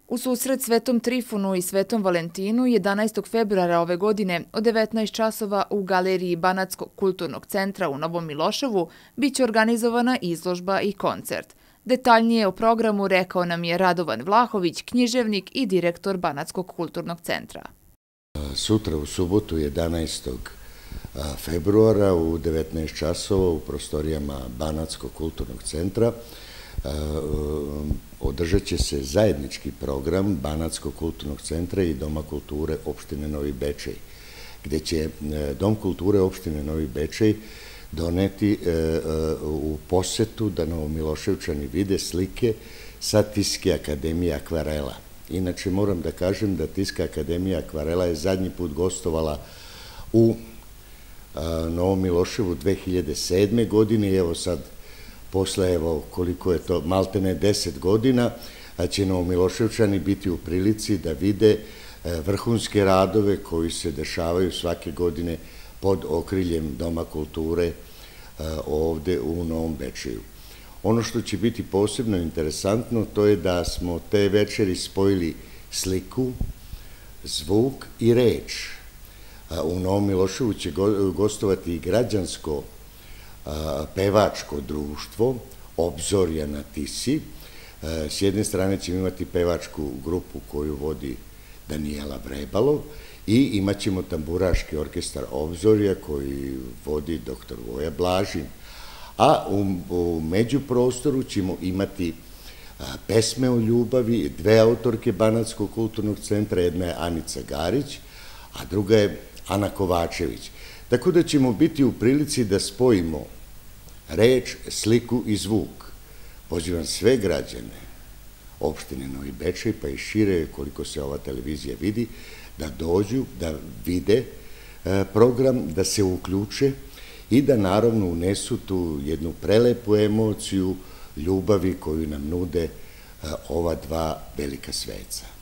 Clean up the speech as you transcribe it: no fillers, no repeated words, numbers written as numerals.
U susret Svetom Trifunu i Svetom Valentinu 11. februara ove godine od 19 časova u galeriji Banatskog kulturnog centra u Novom Miloševu biće organizovana izložba i koncert. Detaljnije o programu rekao nam je Radovan Vlahović, književnik i direktor Banatskog kulturnog centra. Sutra u subotu 11. februara u 19 časova u prostorijama Banatskog kulturnog centra održat će se zajednički program Banatskog kulturnog centra i Doma kulture opštine Novi Bečej, gde će Dom kulture opštine Novi Bečej doneti u posetu da Novomiloševčani vide slike sa Tiske akademije akvarela. Inače, moram da kažem da Tiska akademija akvarela je zadnji put gostovala u Novom Miloševu 2007. godine i evo sad, posle koliko je to, maltene 10 godina, će Novomiloševčani biti u prilici da vide vrhunske radove koji se dešavaju svake godine pod okriljem Doma kulture ovde u Novom Bečeju. Ono što će biti posebno interesantno, to je da smo te večeri spojili sliku, zvuk i reč. U Novom Miloševu će gostovati i građansko pevačko društvo Obzorja na Tisi. S jedne strane ćemo imati pevačku grupu koju vodi Danijela Vrebalov i imat ćemo tamburaški orkestar Obzorja koji vodi dr. Voja Blažin. A u međuprostoru ćemo imati pesme o ljubavi, dve autorke Banatskog kulturnog centra, jedna je Anica Garić, a druga je Ana Kovačević. Tako da ćemo biti u prilici da spojimo reč, sliku i zvuk. Pozivam sve građane opštine Novi Bečej, pa i šire koliko se ova televizija vidi, da dođu, da vide program, da se uključe i da naravno unesu tu jednu prelepu emociju ljubavi koju nam nude ova dva velika sveca.